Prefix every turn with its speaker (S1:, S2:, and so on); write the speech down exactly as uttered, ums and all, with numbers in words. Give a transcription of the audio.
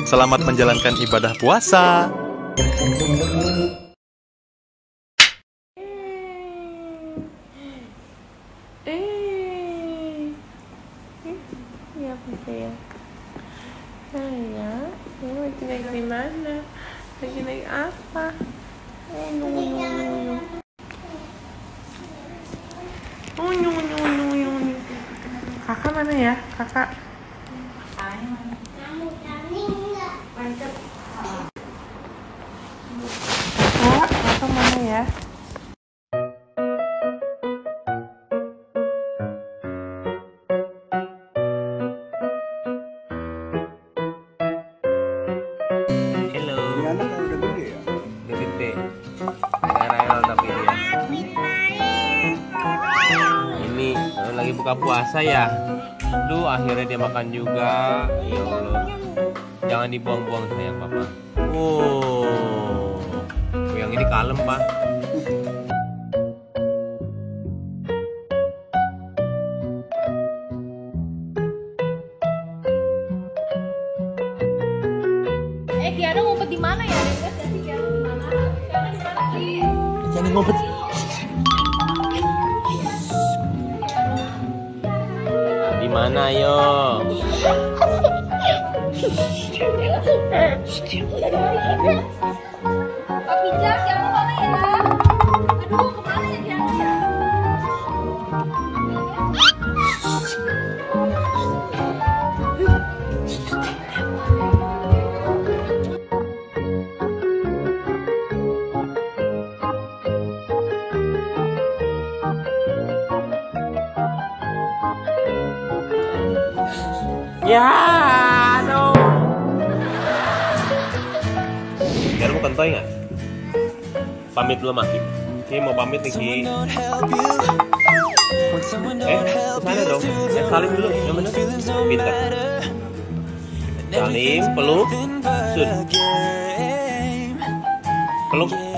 S1: Selamat menjalankan ibadah puasa.
S2: Ya, ya. Sayang, ya lagi naik di mana? Lagi naik apa? Oh, nyung, nyung, nyung. Oh, nyung, nyung, nyung, nyung. Kakak mana ya? Kakak. Kakak, kakak mana ya?
S3: Anak yang udah gede ya?
S4: Udah gede. Rewel tapi dia. Ini eh, lagi buka puasa ya. Duh, akhirnya dia makan juga. Ya Allah. Jangan dibuang-buang sayang papa. Oh. Yang ini kalem, Pak.
S5: Eh, Kiara ngumpet di mana ya? Lihat sih Kiara di mana? Kiara di mana sih?
S1: Jangan ngumpet.
S4: Di mana yo?
S5: Pak Pijar, Kiara mana ya? Aduh, kemana ya Kiara ya?
S4: Ya, no. Kiara mau kentoy nggak? Pamit dulu Maki. Ki mau pamit nih Ki. Eh, kesana dong. Eh, salim dulu, yang bener. Pintar. Salim, peluk, sun. Peluk.